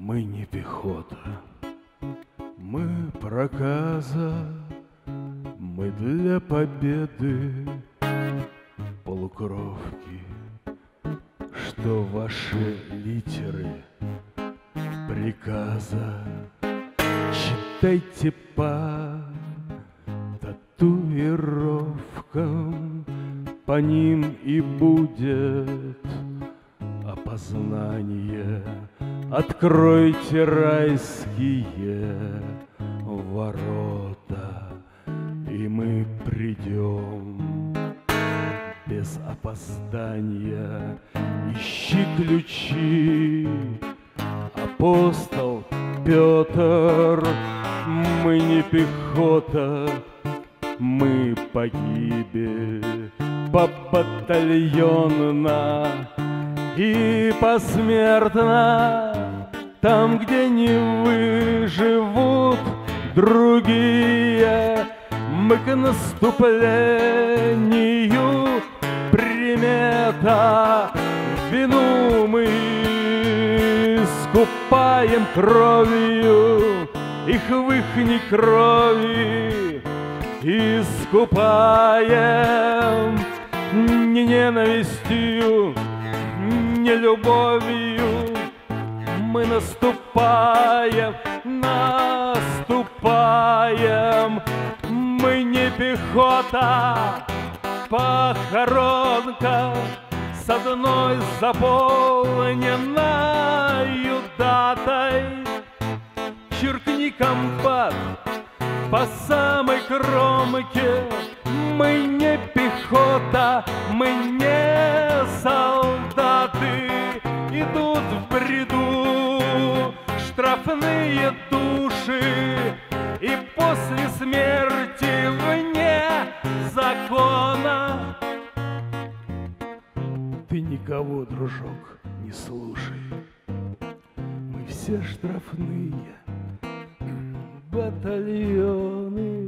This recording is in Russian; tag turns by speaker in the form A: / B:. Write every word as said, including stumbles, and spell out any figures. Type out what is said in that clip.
A: Мы не пехота, мы проказа, мы для победы полукровки, что ваши литеры приказа читайте по татуировкам, по ним и будет опознание. Откройте райские ворота, и мы придем без опоздания. Ищи ключи, апостол Петр. Мы не пехота, мы погибель побатальонно и посмертно. Там, где не выживут другие, мы к наступлению примета. Вину мы искупаем кровью, их в ихней крови искупаем. Не ненавистью, не любовью мы наступаем, наступаем. Мы не пехота, похоронка с одной заполненной датой. Черкни, комбат, по самой кромке. Мы не пехота, мы не солдаты. Идут в бреду штрафные души, и после смерти вне закона. Ты никого, дружок, не слушай. Мы все штрафные батальоны.